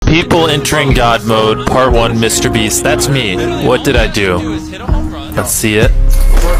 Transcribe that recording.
People entering God mode, part 1, Mr. Beast. That's me. What did I do? Let's see it.